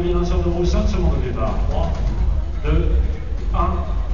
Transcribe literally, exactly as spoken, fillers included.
élimination de roue, cinq secondes au départ. trois, deux, un.